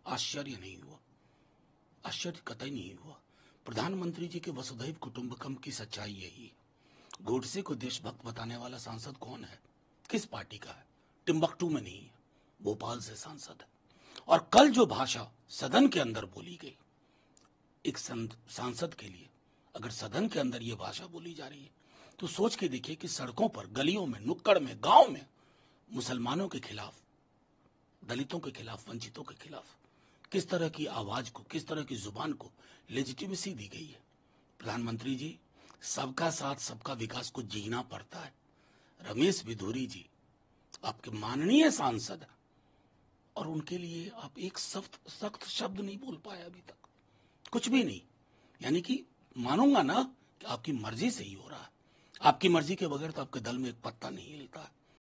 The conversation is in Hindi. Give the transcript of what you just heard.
आश्चर्य नहीं हुआ, आश्चर्य कतई नहीं हुआ। प्रधानमंत्री जी के वसुधैव कुटुंबकम की सच्चाई यही है। गोडसे को देशभक्त बताने वाला सांसद कौन है, किस पार्टी का है? टिम्बकटू में नहीं है, भोपाल से सांसद है। और कल जो भाषा सदन के अंदर बोली गई, एक सांसद के लिए अगर सदन के अंदर ये भाषा बोली जा रही है तो सोच के देखिए कि सड़कों पर, गलियों में, नुक्कड़ में, गांव में मुसलमानों के खिलाफ, दलितों के खिलाफ, वंचितों के खिलाफ किस तरह की आवाज को, किस तरह की जुबान को लेजिटिमेसी दी गई है। प्रधानमंत्री जी, सबका साथ सबका विकास को जीना पड़ता है। रमेश बिधूरी जी आपके माननीय सांसद हैं और उनके लिए आप एक सख्त शब्द नहीं बोल पाए अभी तक, कुछ भी नहीं। यानी कि मानूंगा ना कि आपकी मर्जी से ही हो रहा है। आपकी मर्जी के बगैर तो आपके दल में एक पत्ता नहीं हिलता है।